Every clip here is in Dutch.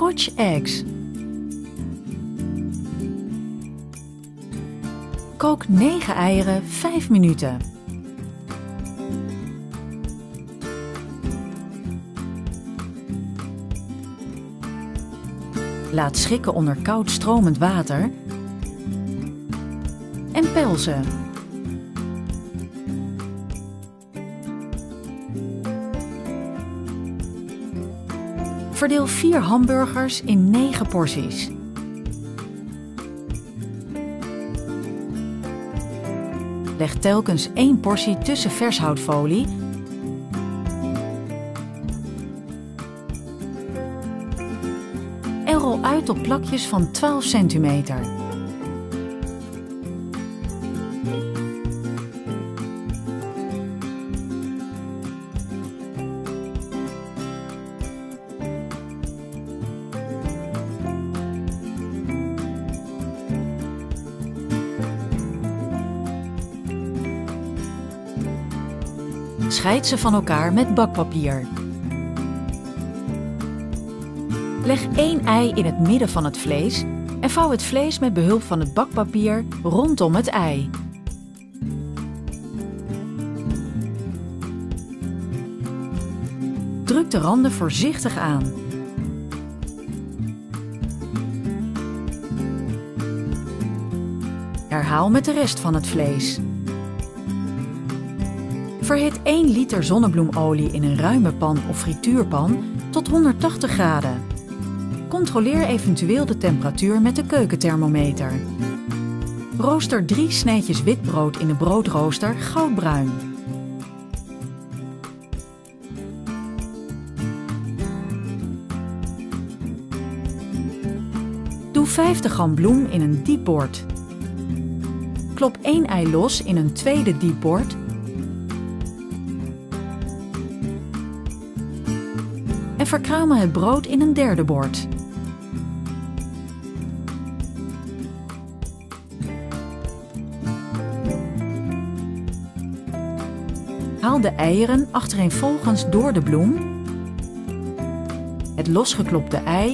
Scotch eggs. Kook 9 eieren 5 minuten. Laat schikken onder koud stromend water en pel ze. Verdeel 4 hamburgers in 9 porties. Leg telkens 1 portie tussen vershoutfolie en rol uit op plakjes van 12 centimeter. Scheid ze van elkaar met bakpapier. Leg 1 ei in het midden van het vlees en vouw het vlees met behulp van het bakpapier rondom het ei. Druk de randen voorzichtig aan. Herhaal met de rest van het vlees. Verhit 1 liter zonnebloemolie in een ruime pan of frituurpan tot 180 graden. Controleer eventueel de temperatuur met de keukenthermometer. Rooster 3 sneetjes wit brood in de broodrooster goudbruin. Doe 50 gram bloem in een diep bord. Klop 1 ei los in een tweede diep bord en verkruimel het brood in een derde bord. Haal de eieren achtereenvolgens door de bloem, het losgeklopte ei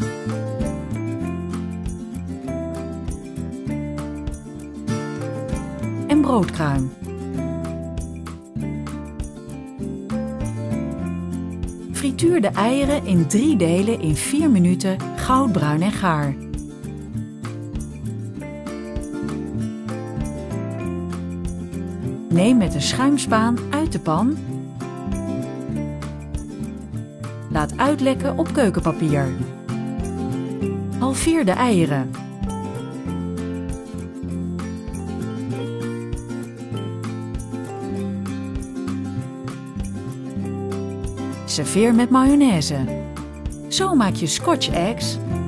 en broodkruim. Frituur de eieren in 3 delen in 4 minuten goudbruin en gaar. Neem met een schuimspaan uit de pan. Laat uitlekken op keukenpapier. Halveer de eieren. Serveer met mayonaise. Zo maak je Scotch eggs.